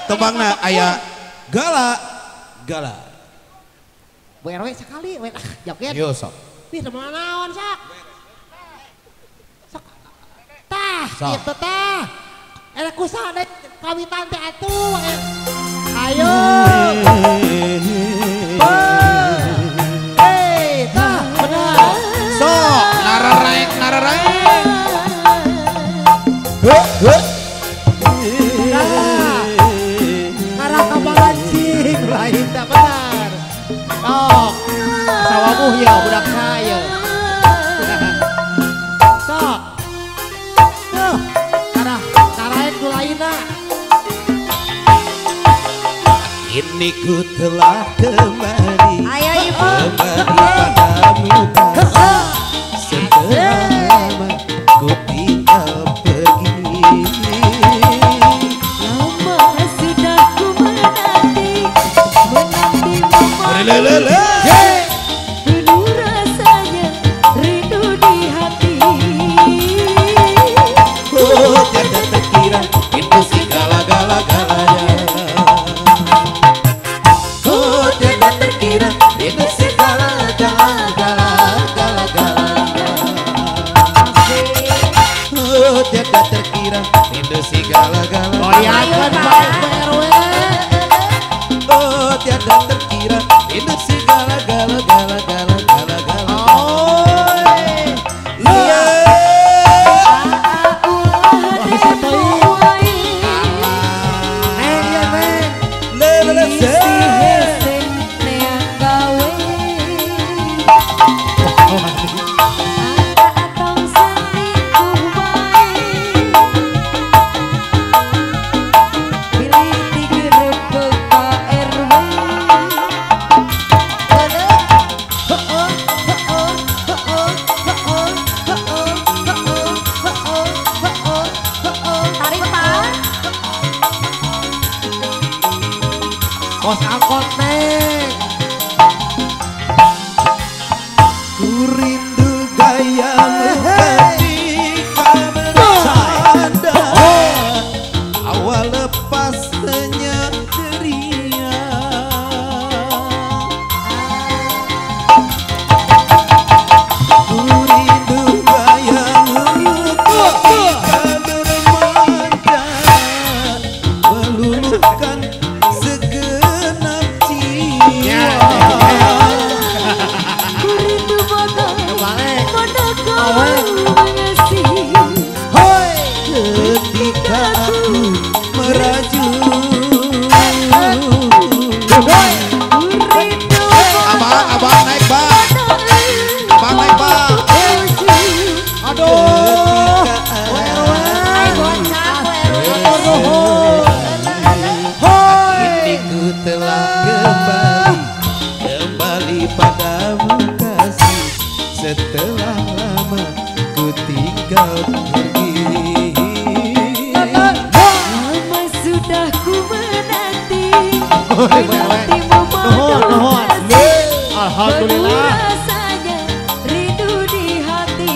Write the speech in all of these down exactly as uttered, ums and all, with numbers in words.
tebangna aya gala gala. Bu R W sekali we joget. Yo sok. Ih teman naon sak. Sok. Tah, Sok. kitu tah. Era kusaha deui kawitan teh atuh. Ayo. Hei, tah bener. Sok nararek nararek. Heuh heuh. Ngarah ka balancing lain teh bener. Sok. Sawabuh ya budak saya. Sok. Tuh, ngarah naraek nu lainna. Kini ku telah kembali. Ayo ibu. Kembali padamu setelah lama ku tinggal pergi. Lama sudah ku menanti, menanti Lelelele. dulu rasanya rindu di hati. Oh tiada terkira itu segala-gala-galanya. Oh tiada terkira itu segala-gala-gala-gala-galanya. Oh tiada terkira itu segala-gala. Goyangkeun baik Bu R W. Oh tiada terkira itu segala-gala-gala-gala-gala-gala. Oi. Iya. Bisa teuing. Neng ya neng. Lelelele. Kos angkot neng. Ku rindu gayamu ketika bercanda. Awal lepas senyap ceria. Ku rindu gayamu ketika bermanja, meluluhkan segenap jiwa. Ku rindu bakal Balik. pada kau Awe. mengasihi. Hoi. Ketika aku merajut. Hoi. Ku rindu Abang, abang naik bang, abang naik bang. Aduh. Bu R W. Atur nuhun. Hoi. Kini ku telah kembali, kembali padamu kasih. Setelah lama ku tinggal pergi. Lama sudah ku menanti, Hoi, Bu R W. menanti Nuhun, nuhun. memadu Alhamdulillah. rasanya rindu di hati.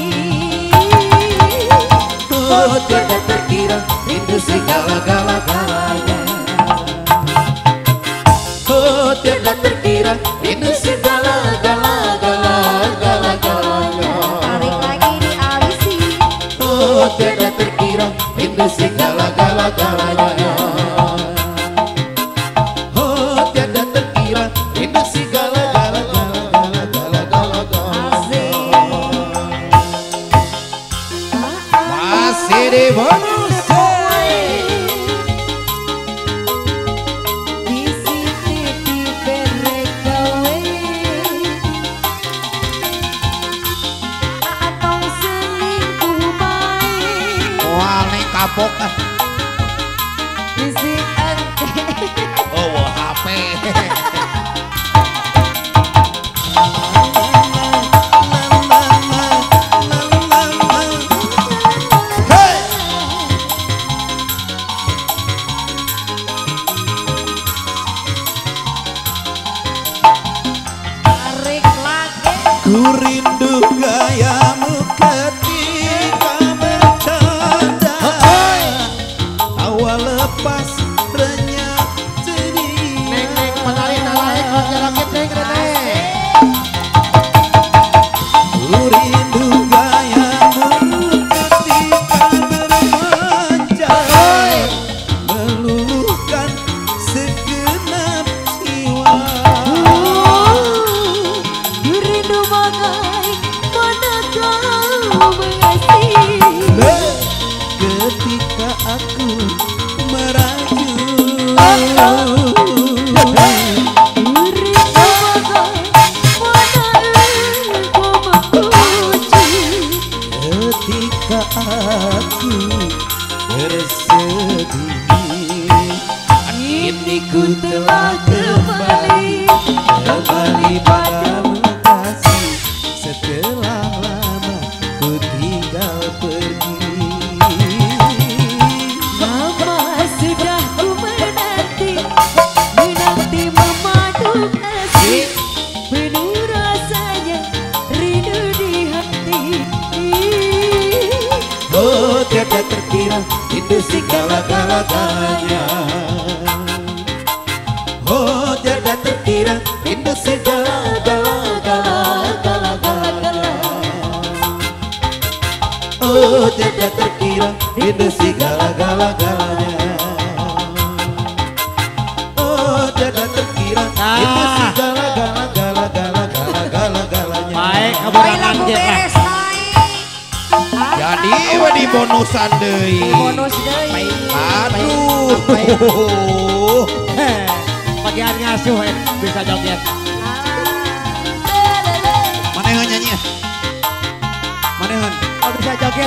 Oh tiada terkira rindu segala-gala-galanya. Oh tiada terkira rindu segala-gala-gala-gala-galanya. Tarik lagi di alisi. Oh tiada terkira rindu segala-gala-galanya. Oh tiada terkira rindu segala-gala-gala-gala-gala-gala-gala. Masih di bonus. Di sini di Berekawe, atau selingkuh baik. Wah neng kapok ah. Bisik ente. Oh wah H P. Hey! Tarik lagi. Ku rindu gayamu ketika bercanda. Awal lepas renyah Ketika aku bersedih, kini ku telah kembali, kembali padamu kasih. Setelah lama ku tinggal pergi. Lama sudah ku menanti, menanti memadu kasih, penuh rasanya rindu di hati. Oh, tiada terkira itu segala-galanya. Oh, tiada terkira itu segala-galanya. Oh, tiada terkira itu segala-galanya. Oh, tiada terkira itu segala-galanya. Baik, Baik kabarangan lagu dia. beres naik. Jadi di bonusan deui. Bonus deui. Aduh. Bagian ngasuh eh, bisa joget. Manehan nyanyi ya? Manehan. Oh bisa joget.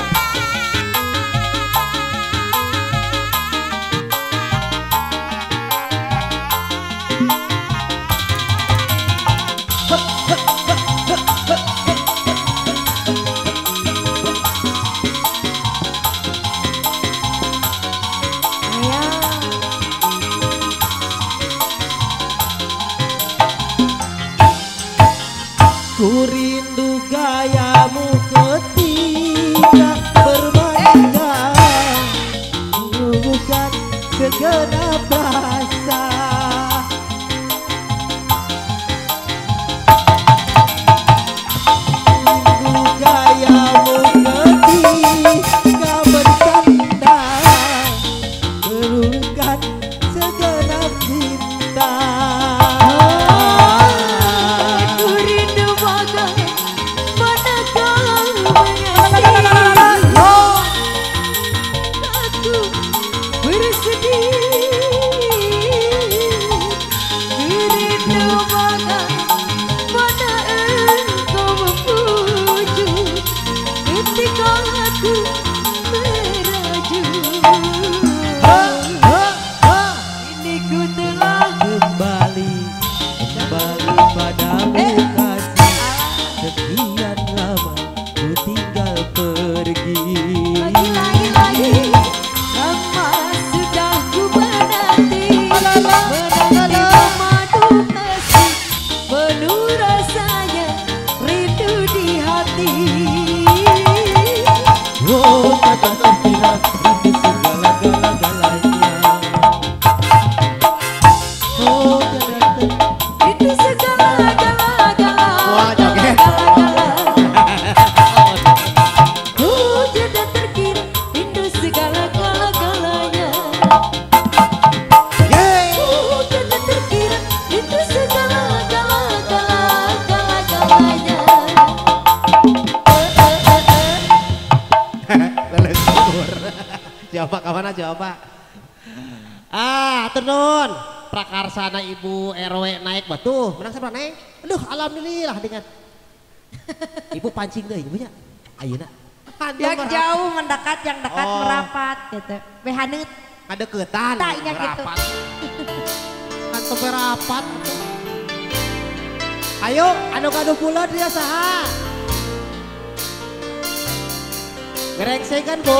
Ku rindu gayamu ketika bermain, bukan segenap rasa. Rindu gayamu ketika bersandar, bukan segenap cinta. Coba kapan coba. Ah, tenun. Prakarsana Ibu R W naik batu. Menang siapa naik? Aduh, alhamdulillah dengan. Ibu pancing deh ibunya. Ayeuna. Yang jauh mendekat, yang dekat Oh. merapat gitu. Behaneut. Ada ketan. Tak, iya gitu. Kan sampai rapat. Ayo, anu kado pula dia saha. Gereksekan Bu.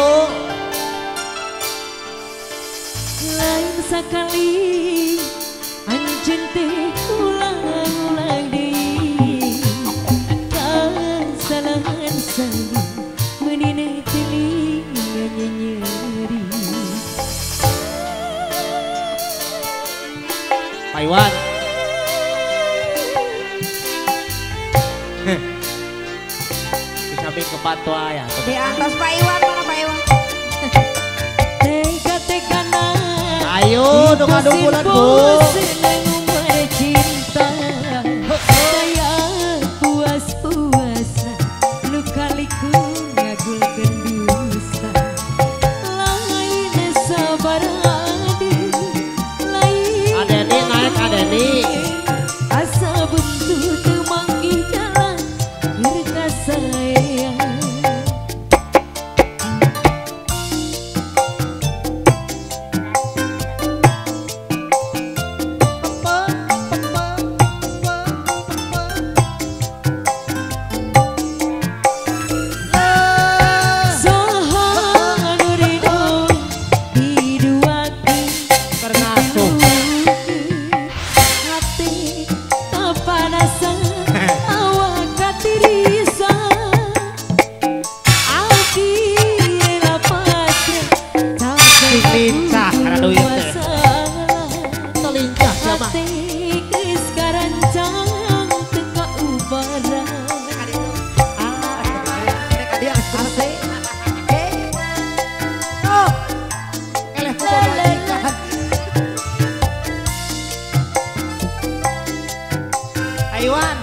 Lain sekali anjeun teh ulang-ulang deui. Kasalahan saya menina telinga nyeri. Pak Iwan. Di samping ke patwa ya. Di atas Pak Iwan, mana Pak Iwan? Tega-tega Ayo, dong adu bulan Bu. senang bercinta, saya puas-puasa, lu kaliku ngagulkeun dusta. Lain sabar adu, lain Iwan.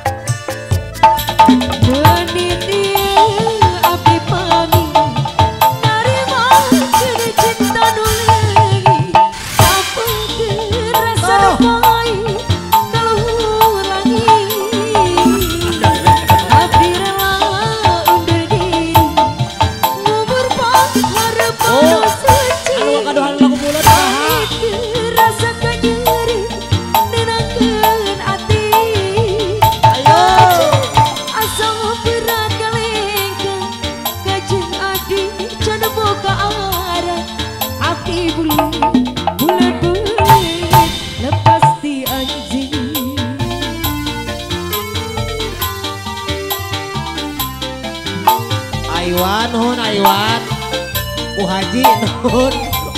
Menitia abdi pami narima kena cinta nulungi apa kerasa Oh. pahit kalau ulangi abdi rela undur diri ngubur harapan Oh. suci Anu kadohan lagu bulan saha. rasa kanyeri nenangkeun ati Ayo. asal berat kalengka kajeng adi can boga arah abdi bulan bulan bulan lepas di anjing Aiwan nuhun Aiwan. Ku Haji nuhun.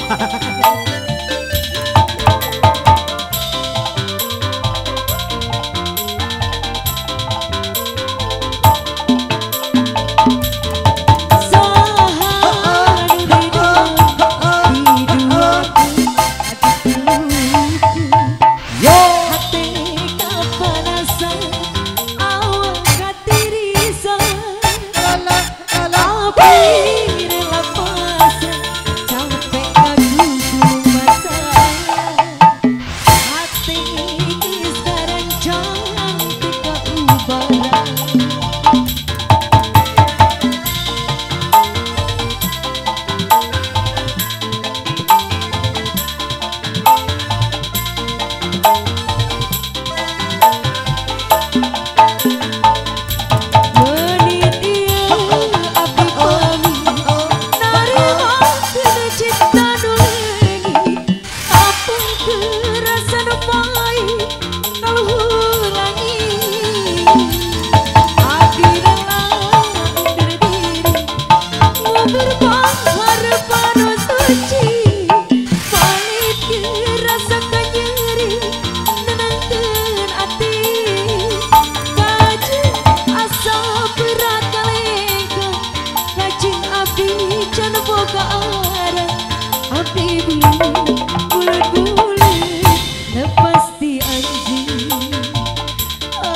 Yo.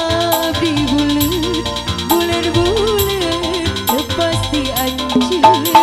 Bulan-bulan lepas di anjing